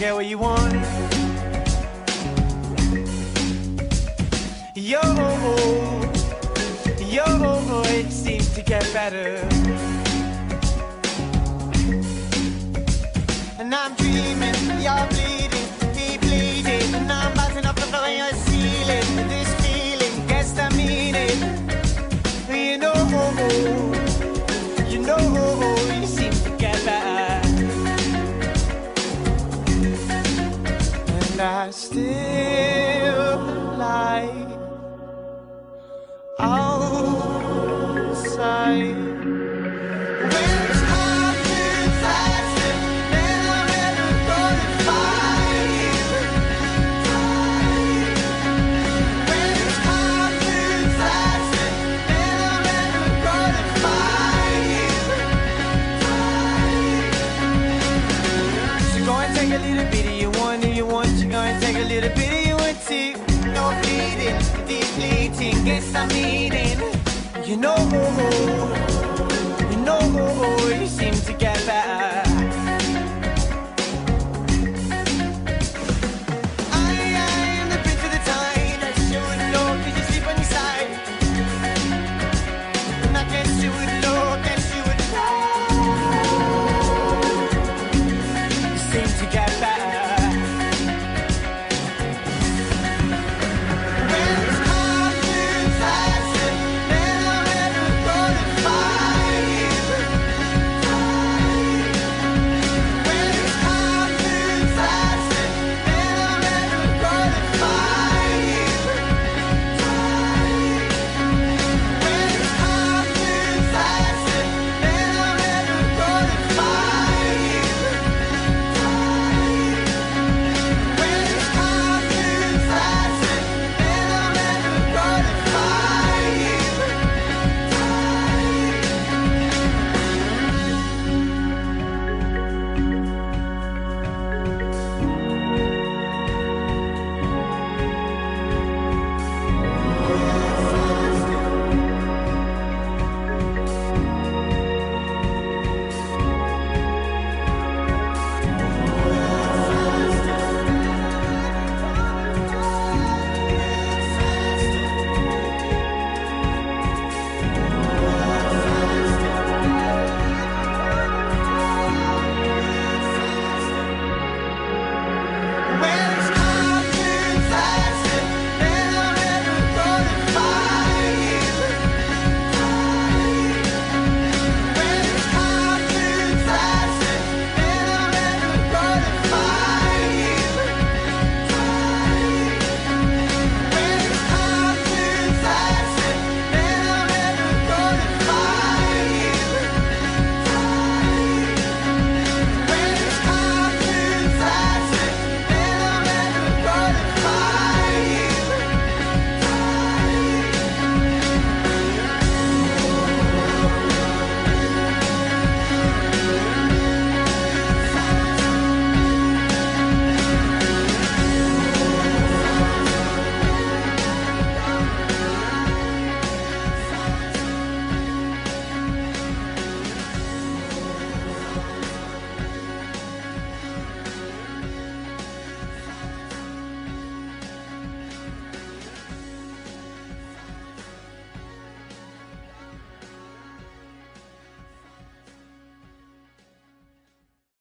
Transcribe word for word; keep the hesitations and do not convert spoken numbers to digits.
get what you want. Yo, yo, it seems to get better. And I'm dreaming, you're bleeding, keep bleeding, and I'm bouncing up the floor and you're ceiling. This feeling, guess I mean it. You know, you know, you seem to get better. And I still lie outside. Take a little bit of you want, and you want, you're gonna take a little bit of you want to. No bleeding, deep bleeding, guess I'm eating. You know, you know, you seem to get